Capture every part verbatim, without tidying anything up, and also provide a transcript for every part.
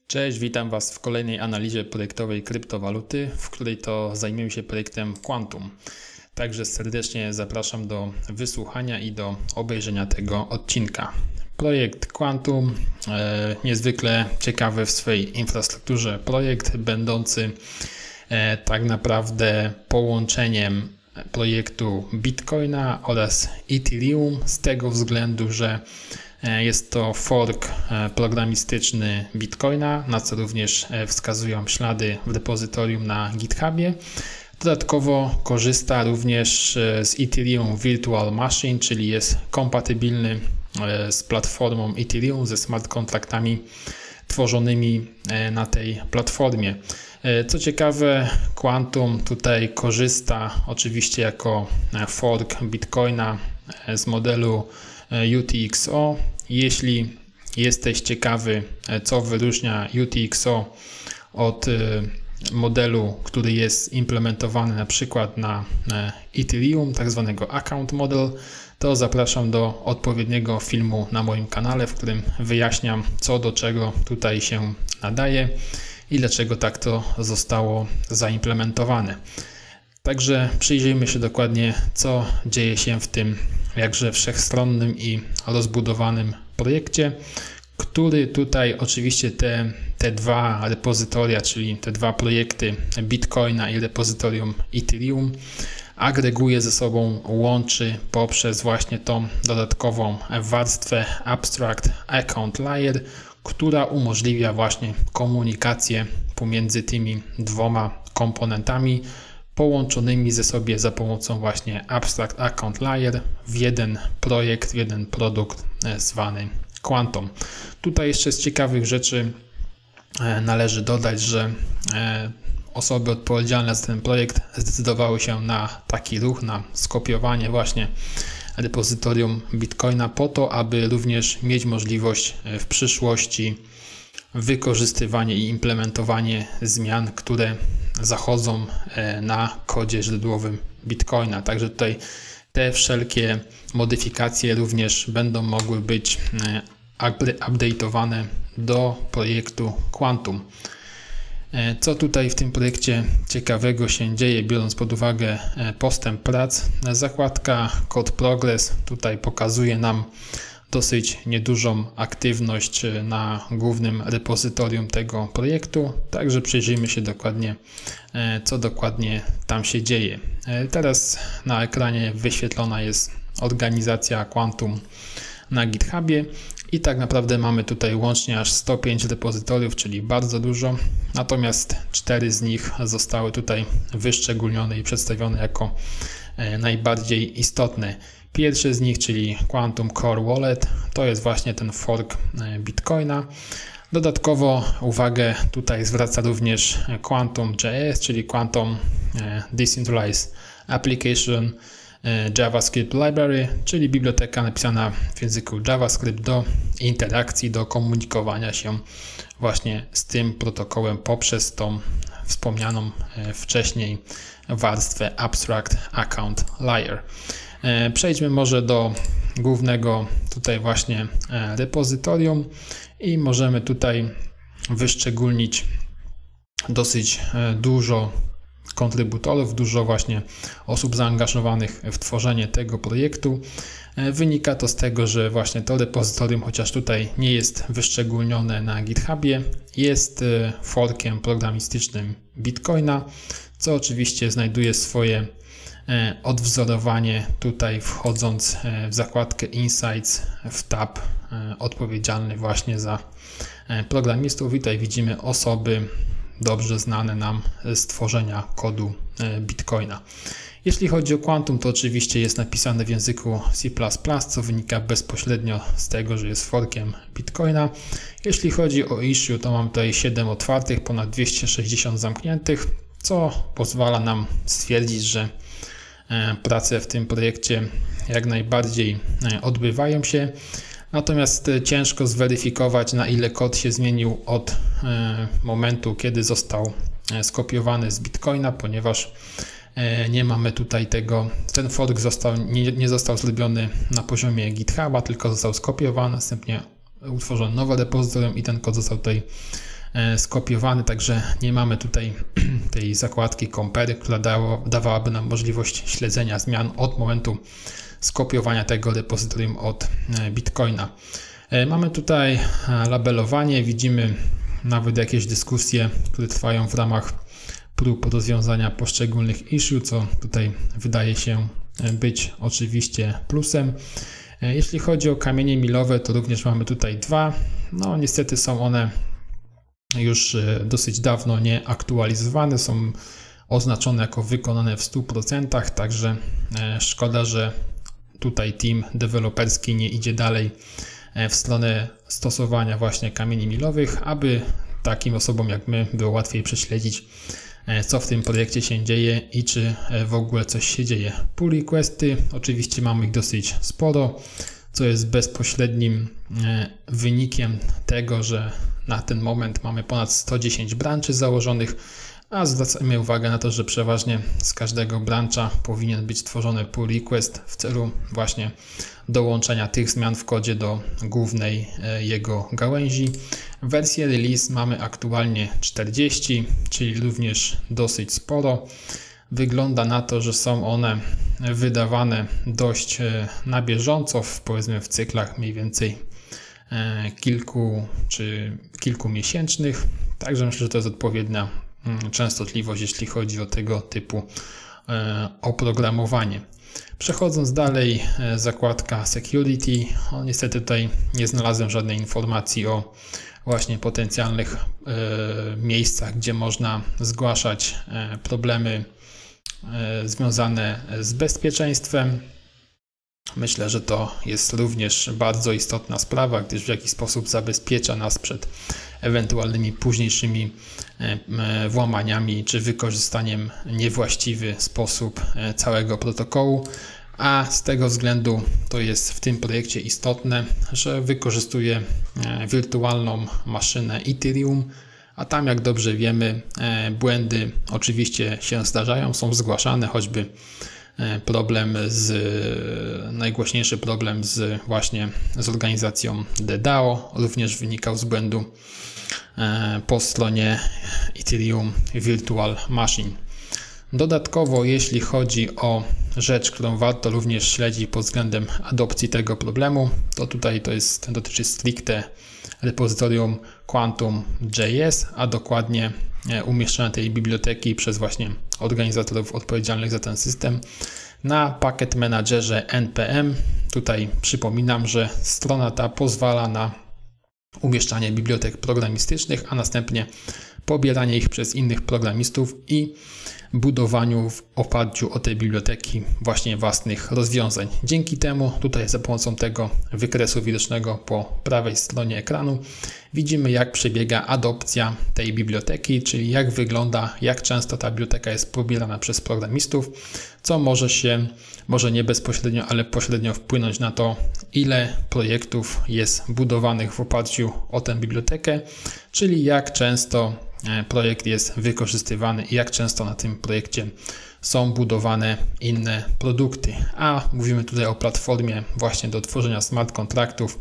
Cześć, witam Was w kolejnej analizie projektowej kryptowaluty, w której to zajmiemy się projektem Quantum. Także serdecznie zapraszam do wysłuchania i do obejrzenia tego odcinka. Projekt Quantum, e, niezwykle ciekawy w swojej infrastrukturze projekt, będący e, tak naprawdę połączeniem projektu Bitcoina oraz Ethereum z tego względu, że jest to fork programistyczny Bitcoina, na co również wskazują ślady w repozytorium na GitHubie. Dodatkowo korzysta również z Ethereum Virtual Machine, czyli jest kompatybilny z platformą Ethereum, ze smart kontraktami tworzonymi na tej platformie. Co ciekawe, Quantum tutaj korzysta oczywiście jako fork Bitcoina z modelu U T X O. Jeśli jesteś ciekawy, co wyróżnia U T X O od modelu, który jest implementowany na przykład na Ethereum, tak zwanego Account Model, to zapraszam do odpowiedniego filmu na moim kanale, w którym wyjaśniam, co do czego tutaj się nadaje i dlaczego tak to zostało zaimplementowane. Także przyjrzyjmy się dokładnie, co dzieje się w tym jakże wszechstronnym i rozbudowanym projekcie, który tutaj oczywiście te, te dwa repozytoria, czyli te dwa projekty Bitcoina i repozytorium Ethereum agreguje ze sobą, łączy poprzez właśnie tą dodatkową warstwę Abstract Account Layer, która umożliwia właśnie komunikację pomiędzy tymi dwoma komponentami połączonymi ze sobą za pomocą właśnie Abstract Account Layer w jeden projekt, w jeden produkt zwany Quantum. Tutaj jeszcze z ciekawych rzeczy należy dodać, że osoby odpowiedzialne za ten projekt zdecydowały się na taki ruch, na skopiowanie właśnie repozytorium Bitcoina po to, aby również mieć możliwość w przyszłości wykorzystywanie i implementowanie zmian, które zachodzą na kodzie źródłowym Bitcoina. Także tutaj te wszelkie modyfikacje również będą mogły być update'owane do projektu Quantum. Co tutaj w tym projekcie ciekawego się dzieje, biorąc pod uwagę postęp prac? Zakładka Code Progress tutaj pokazuje nam dosyć niedużą aktywność na głównym repozytorium tego projektu, także przyjrzyjmy się dokładnie, co dokładnie tam się dzieje. Teraz na ekranie wyświetlona jest organizacja Quantum na GitHubie i tak naprawdę mamy tutaj łącznie aż sto pięć repozytoriów, czyli bardzo dużo, natomiast cztery z nich zostały tutaj wyszczególnione i przedstawione jako najbardziej istotne. Pierwszy z nich, czyli Quantum Core Wallet, to jest właśnie ten fork Bitcoina. Dodatkowo uwagę tutaj zwraca również Quantum J S, czyli Quantum Decentralized Application JavaScript Library, czyli biblioteka napisana w języku JavaScript do interakcji, do komunikowania się właśnie z tym protokołem poprzez tą wspomnianą wcześniej warstwę Abstract Account Layer. Przejdźmy może do głównego tutaj właśnie repozytorium i możemy tutaj wyszczególnić dosyć dużo kontrybutorów, dużo właśnie osób zaangażowanych w tworzenie tego projektu. Wynika to z tego, że właśnie to repozytorium, chociaż tutaj nie jest wyszczególnione na GitHubie, jest forkiem programistycznym Bitcoina, co oczywiście znajduje swoje odwzorowanie tutaj wchodząc w zakładkę Insights w tab odpowiedzialny właśnie za programistów. I tutaj widzimy osoby dobrze znane nam z tworzenia kodu Bitcoina. Jeśli chodzi o Quantum, to oczywiście jest napisane w języku C plus plus, co wynika bezpośrednio z tego, że jest forkiem Bitcoina. Jeśli chodzi o issue, to mam tutaj siedem otwartych, ponad dwieście sześćdziesiąt zamkniętych, co pozwala nam stwierdzić, że prace w tym projekcie jak najbardziej odbywają się. Natomiast ciężko zweryfikować, na ile kod się zmienił od momentu, kiedy został skopiowany z Bitcoina, ponieważ nie mamy tutaj tego, ten fork został, nie, nie został zrobiony na poziomie GitHuba, tylko został skopiowany, następnie utworzono nowe repozytorium i ten kod został tutaj skopiowany, także nie mamy tutaj tej zakładki Compare, która dało, dawałaby nam możliwość śledzenia zmian od momentu skopiowania tego repozytorium od Bitcoina. Mamy tutaj labelowanie, widzimy nawet jakieś dyskusje, które trwają w ramach prób rozwiązania poszczególnych issue, co tutaj wydaje się być oczywiście plusem. Jeśli chodzi o kamienie milowe, to również mamy tutaj dwa. No niestety są one już dosyć dawno nieaktualizowane, są oznaczone jako wykonane w stu procentach, także szkoda, że tutaj team deweloperski nie idzie dalej w stronę stosowania właśnie kamieni milowych, aby takim osobom jak my było łatwiej prześledzić, co w tym projekcie się dzieje i czy w ogóle coś się dzieje. Pull requesty, oczywiście mamy ich dosyć sporo, co jest bezpośrednim wynikiem tego, że na ten moment mamy ponad sto dziesięć branczy założonych, a zwracamy uwagę na to, że przeważnie z każdego brancha powinien być tworzony pull request w celu właśnie dołączenia tych zmian w kodzie do głównej jego gałęzi. Wersję release mamy aktualnie czterdzieści, czyli również dosyć sporo. Wygląda na to, że są one wydawane dość na bieżąco, w, powiedzmy w cyklach mniej więcej kilku czy kilkumiesięcznych. Także myślę, że to jest odpowiednia częstotliwość, jeśli chodzi o tego typu oprogramowanie. Przechodząc dalej, zakładka Security. O, niestety tutaj nie znalazłem żadnej informacji o właśnie potencjalnych miejscach, gdzie można zgłaszać problemy związane z bezpieczeństwem. Myślę, że to jest również bardzo istotna sprawa, gdyż w jakiś sposób zabezpiecza nas przed ewentualnymi późniejszymi włamaniami czy wykorzystaniem niewłaściwy sposób całego protokołu. A z tego względu to jest w tym projekcie istotne, że wykorzystuje wirtualną maszynę Ethereum, a tam, jak dobrze wiemy, błędy oczywiście się zdarzają, są zgłaszane, choćby problem z, najgłośniejszy problem z właśnie z organizacją D DAO również wynikał z błędu po stronie Ethereum Virtual Machine. Dodatkowo, jeśli chodzi o rzecz, którą warto również śledzić pod względem adopcji tego problemu, to tutaj to jest, dotyczy stricte repozytorium Quantum J S, a dokładnie umieszczenia tej biblioteki przez właśnie organizatorów odpowiedzialnych za ten system na Packet Managerze N P M. Tutaj przypominam, że strona ta pozwala na umieszczanie bibliotek programistycznych, a następnie pobieranie ich przez innych programistów i budowaniu w oparciu o te biblioteki właśnie własnych rozwiązań. Dzięki temu tutaj za pomocą tego wykresu widocznego po prawej stronie ekranu widzimy, jak przebiega adopcja tej biblioteki, czyli jak wygląda, jak często ta biblioteka jest pobierana przez programistów, co może się, może nie bezpośrednio, ale pośrednio wpłynąć na to, ile projektów jest budowanych w oparciu o tę bibliotekę, czyli jak często projekt jest wykorzystywany i jak często na tym projekcie są budowane inne produkty. A mówimy tutaj o platformie właśnie do tworzenia smart kontraktów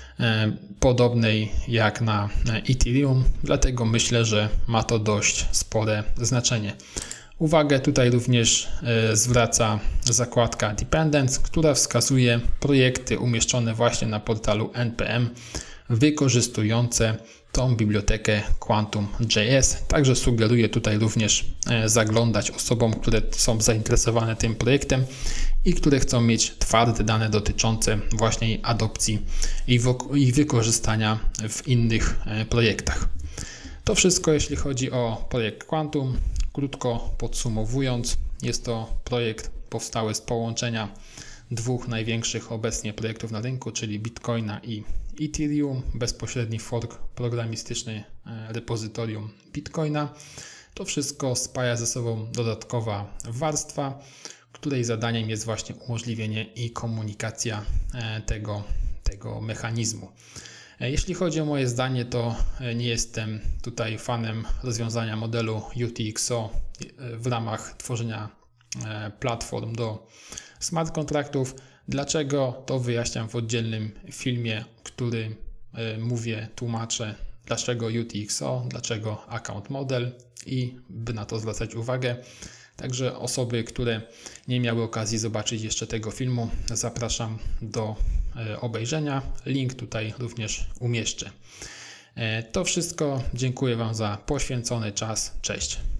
podobnej jak na Ethereum, dlatego myślę, że ma to dość spore znaczenie. Uwagę tutaj również zwraca zakładka Dependents, która wskazuje projekty umieszczone właśnie na portalu N P M wykorzystujące tą bibliotekę Quantum J S. Także sugeruję tutaj również zaglądać osobom, które są zainteresowane tym projektem i które chcą mieć twarde dane dotyczące właśnie adopcji i wykorzystania w innych projektach. To wszystko, jeśli chodzi o projekt Quantum. Krótko podsumowując, jest to projekt powstały z połączenia dwóch największych obecnie projektów na rynku, czyli Bitcoina i Ethereum, bezpośredni fork programistyczny repozytorium Bitcoina. To wszystko spaja ze sobą dodatkowa warstwa, której zadaniem jest właśnie umożliwienie i komunikacja tego, tego mechanizmu. Jeśli chodzi o moje zdanie, to nie jestem tutaj fanem rozwiązania modelu U T X O w ramach tworzenia platform do smart kontraktów. Dlaczego? To wyjaśniam w oddzielnym filmie, który mówię, tłumaczę dlaczego U T X O, dlaczego Account Model i by na to zwracać uwagę. Także osoby, które nie miały okazji zobaczyć jeszcze tego filmu, zapraszam do obejrzenia. Link tutaj również umieszczę. To wszystko. Dziękuję Wam za poświęcony czas. Cześć.